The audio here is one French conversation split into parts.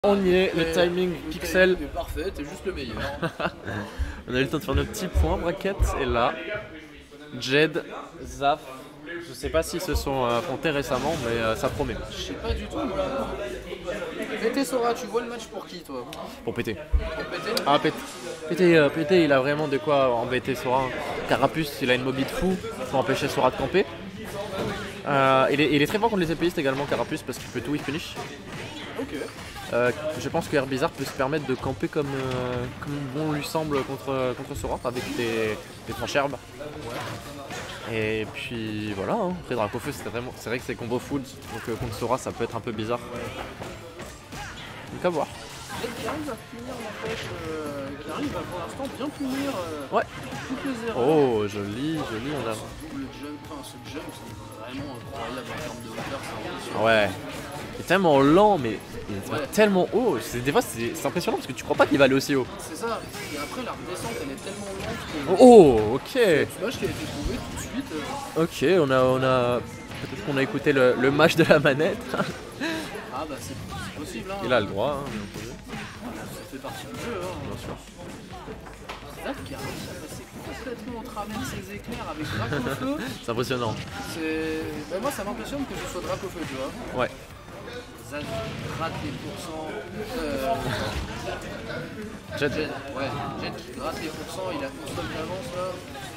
On y est, le timing pixel. Parfait, t'es juste le meilleur. On a eu le temps de faire nos petits points braquettes et là, Jed, Zaf, je sais pas s'ils se sont affrontés récemment mais ça promet. Je sais pas du tout. PT Sora, tu vois le match pour qui toi? Pour péter. Pour péter? Ah péter, il a vraiment de quoi embêter Sora. Carapuce, il a une mobile de fou pour empêcher Sora de camper. Il est très fort contre les épéistes également Carapuce parce qu'il peut tout, il finish. Ok. Je pense que Herbizarre peut se permettre de camper comme bon lui semble contre Sora avec des tranches herbes. Ouais. Et puis voilà, hein. Après Dracofeu c'est vrai que c'est combo full, donc contre Sora ça peut être un peu bizarre. Donc à voir. Qui arrive à punir n'empêche, qui arrive à pour l'instant bien punir ouais. toutes les erreurs. Oh joli, on a. Ce double jump, enfin ce jump c'est vraiment incroyable en termes de hauteur, c'est impressionnant. Ouais. Il est tellement lent mais il ouais. est tellement haut, des fois c'est impressionnant parce que tu crois pas qu'il va aller aussi haut. C'est ça, et après la redescente elle est tellement lente que... Oh ok. C'est une match qui a été trouvé tout de suite. Ok, on a... Peut-être qu'on a écouté le match de la manette. Ah bah c'est possible hein. Il a le droit hein, ça fait partie du jeu hein. Bien sûr. Zaf qui arrive à passer complètement au travers de ses éclairs avec Dracofeu. C'est impressionnant. Bah, moi ça m'impressionne que ce soit Dracofeu tu vois. Ouais. Zaf gratte les pourcents. Jed. Ouais, Jed qui gratte les pourcents, il a une seule d'avance là.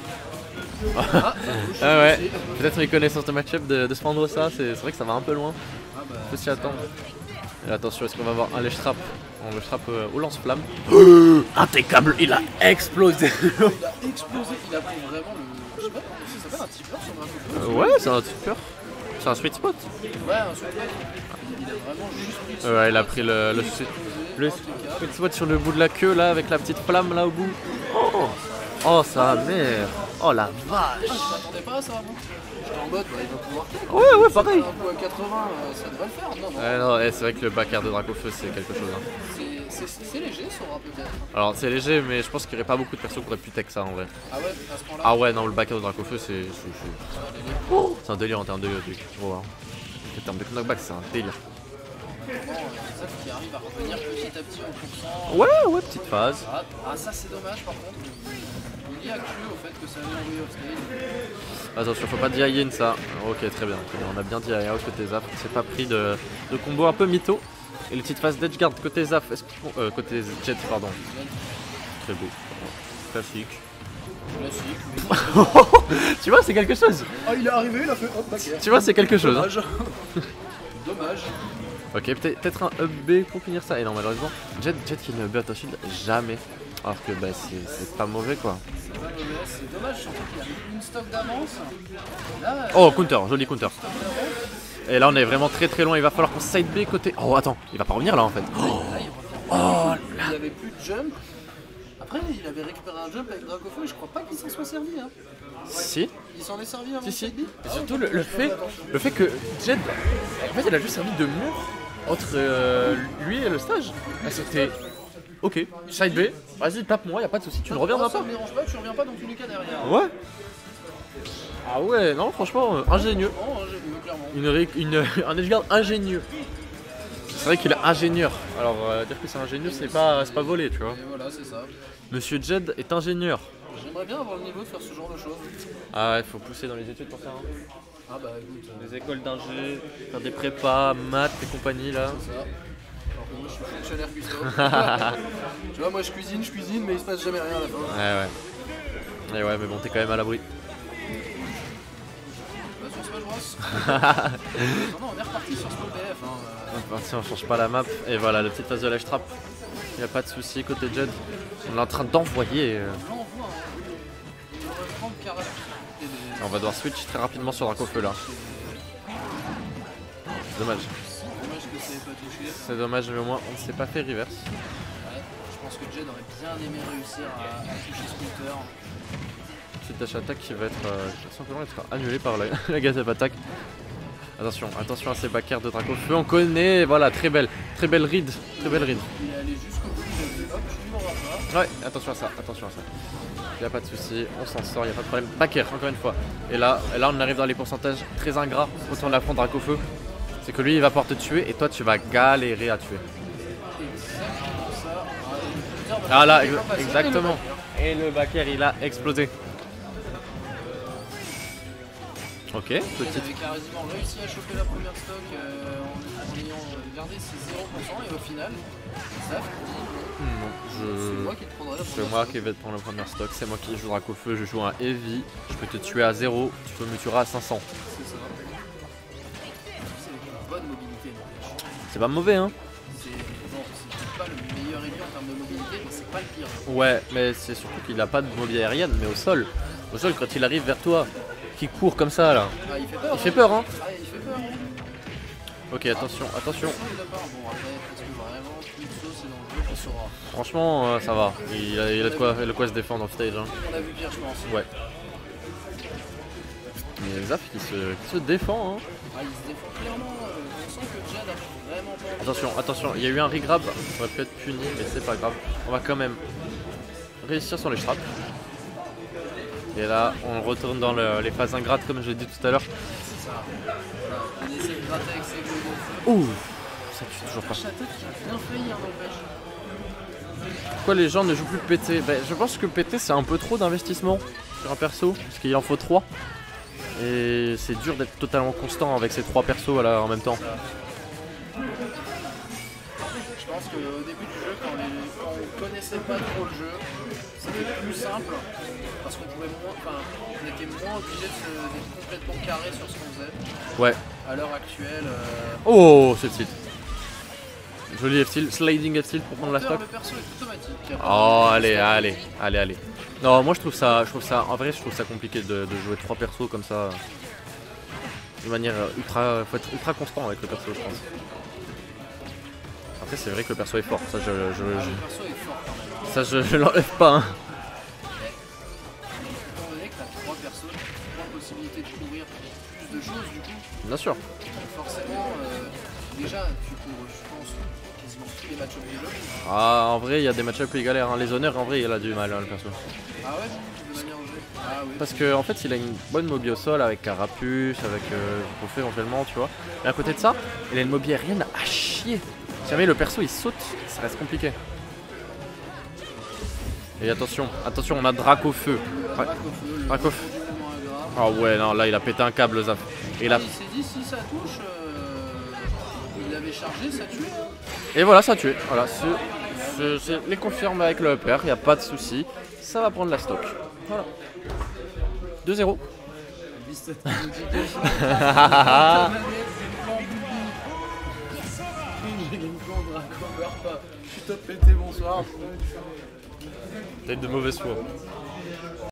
Ah ouais, peut-être mes connaissances de match-up de se prendre ça, c'est vrai que ça va un peu loin. Ah bah. Faut s'y attendre. Et attention, est-ce qu'on va avoir un lèche-trap? Un lèche-trap au lance-flamme. Impeccable, il a explosé. Il a explosé, il a pris vraiment le. Je sais pas comment ça s'appelle, un tipeur sur Dracofeu. Ouais, c'est un tipeur. C'est un sweet spot. Ouais, un sweet spot. Il a vraiment juste pris ouais, il a pris le sweet spot sur le bout de la queue là, avec la petite flamme là au bout. Oh sa mère. Oh la vache. Je m'attendais pas à ça moi. J'étais en mode, bah, il va pouvoir. Ouais, pareil. Un coup à 80, ça devrait le faire. Non, c'est vrai que le backer de Dracofeu c'est quelque chose. Hein. C'est léger, Sora peut-être. Alors c'est léger, mais je pense qu'il n'y aurait pas beaucoup de persos qui auraient pu tech ça en vrai. Ah ouais, à ce point-là. Ah ouais, non, le backer de Dracofeu c'est un délire en termes de tu vois. En termes de knockback, c'est un délire. Zaf qui arrive à revenir petit à petit au pourcent. Ouais, petite phase. Ah ça c'est dommage par contre. Il y a cru au fait que ça allait envoyer off stage. Attention, faut pas DI-in ça. Ok, très bien. On a bien DI out côté Zaf. C'est pas pris de combo un peu mytho. Et les petites phases d'edgeguard côté Zaf. Côté Jed, pardon. Très beau. Classique. Tu vois, c'est quelque chose. Ah, il est arrivé, il a fait hop, back. Tu vois, c'est quelque chose. Dommage. Dommage. Ok, peut-être un up B pour finir ça. Et non, malheureusement, Jed qui ne up à shield jamais. Alors que bah, c'est pas mauvais quoi. C'est pas mauvais, c'est dommage, surtout qu'il a une stock d'avance. Là, oh, counter, joli counter. Et là, on est vraiment très loin. Il va falloir qu'on side B côté. Oh, attends, il va pas revenir là en fait. là, il avait plus de jump. Après, il avait récupéré un jump avec Dracofeu et je crois pas qu'il s'en soit servi. Hein. Si. Il s'en est servi avant. Si. Et surtout le fait que Jed, en fait, il a juste servi de mur entre lui et le stage. Ah, c'était ok, side B, vas-y tape-moi, y'a pas de soucis, tu ne reviendras pas. Ça me dérange pas, tu reviens pas dans tous les cas derrière. Ouais. Ah ouais, non, franchement, ingénieux. Oh, ingénieux, clairement. Un edgeguard ingénieux. C'est vrai qu'il est ingénieur. Alors, dire que c'est ingénieux, c'est pas volé, tu vois. Et voilà, c'est ça. Monsieur Jed est ingénieur. J'aimerais bien avoir le niveau de faire ce genre de choses. Ah ouais, faut pousser dans les études pour ça. Hein. Ah bah écoute. Les écoles d'ingé, faire des prépas, maths et compagnie là. C'est ça. Alors que moi je suis fonctionnaire cuistot. Tu vois, moi je cuisine, mais il se passe jamais rien à la fin. Ouais. Et ouais, mais bon, t'es quand même à l'abri. Bah sur Smash Bros. Non, on est reparti sur ce PF. Hein. On est parti, on change pas la map. Et voilà, la petite phase de lèche trap. Y a pas de souci côté Jed. On est en train d'envoyer. On va devoir switch très rapidement sur Dracofeu là. C'est dommage. Dommage que ça ait pas touché. C'est dommage, mais au moins on ne s'est pas fait reverse. Ouais, je pense que Jed aurait bien aimé réussir à toucher Scooter. Petite dash attack qui va être simplement être annulée par la gazette attack. Attention à ces backers de Dracofeu. On connaît, voilà, très belle read. Il est allé jusqu'au bout, il a dit hop, tu m'auras pas. Ouais, attention à ça. Y'a pas de souci, on s'en sort, y'a pas de problème. Backer, encore une fois. Et là, on arrive dans les pourcentages très ingrats quand on affronte Dracofeu. C'est que lui, il va pouvoir te tuer et toi, tu vas galérer à tuer. Et exactement ça. Ah là, exactement. Et le backer il a explosé. Ok, Il petite. avait quasiment réussi à choper la première stock en ayant gardé ses 0% et au final, ça c'est moi qui te prendrai la première. C'est moi qui vais te prendre la première stock, c'est moi qui joue Dracofeu, je joue un heavy, je peux te tuer à 0, tu peux me tuer à 500. C'est ça. C'est une bonne mobilité. C'est pas mauvais hein. C'est pas le meilleur heavy en termes de mobilité, mais c'est pas le pire. Ouais, mais c'est surtout qu'il a pas de mobilité aérienne, mais au sol. Au sol, quand il arrive vers toi, qui court comme ça là. Ah, il fait peur. Il fait peur hein. Ah, il fait peur. Ok, attention, attention. Bon, après, parce que vraiment, plus de sauce c'est dans le jeu, on saura. Franchement, ça va. Il a de quoi se défendre en stage. Hein. On a vu pire, je pense. Ouais. Mais Zaf qui se défend. Hein. Ah, il se défend clairement. On sent que Jad a vraiment pas. Attention, attention, il y a eu un regrab. On va peut-être puni, mais c'est pas grave. On va quand même réussir sur les traps. Et là, on retourne dans les phases ingrates comme je l'ai dit tout à l'heure. C'est ça. Voilà. On essaie de gratter avec ses gros. Ouh, ça tue toujours pas. Château qui a bien failli, hein, n'empêche. Pourquoi les gens ne jouent plus PT? Ben, je pense que PT c'est un peu trop d'investissement sur un perso, parce qu'il en faut 3. Et c'est dur d'être totalement constant avec ces 3 persos voilà, en même temps. Je pense qu'au début du jeu, quand on connaissait pas trop le jeu, c'était plus simple. Parce qu'on pouvait moins, enfin, on était moins obligé d'être complètement carré sur ce qu'on faisait. Ouais. À l'heure actuelle. Oh, c'est tilt. Joli F-tilt, sliding F-tilt pour prendre la stock. Le perso est automatique. Oh, allez. Non, moi je trouve ça, en vrai, je trouve ça compliqué de jouer 3 persos comme ça. De manière faut être ultra constant avec le perso, je pense. Après, c'est vrai que le perso est fort, ça Le perso est fort quand même. ça je l'enlève pas. Hein. Étant donné que tu as 3 persos, tu as 3 possibilités de couvrir plus de choses du coup. Bien sûr. Forcément, déjà, tu couvres, je pense, quasiment tous les match-ups du jeu. Ah, en vrai, il y a des match-ups plus galères. Hein. Les honneurs, en vrai, il a du mal, hein, le perso. Ah ouais, de manière au jeu. Ah oui. Parce qu'en fait, il a une bonne mobi au sol avec Carapuce, avec Dracofeu éventuellement, tu vois. Mais à côté de ça, il a une mobi aérienne à chier. Si jamais le perso il saute, ça reste compliqué. Et attention, on a Dracofeu. Dracofeu. Ah ouais, non, là il a pété un câble, Zaf. Et là... Il s'est dit si ça touche, il avait chargé, ça tue. Et voilà, ça a tué. Voilà, c'est les confirme avec le upper, il n'y a pas de souci. Ça va prendre la stock. Voilà. 2-0. Je suis top pété, bonsoir. Peut-être de mauvaise foi.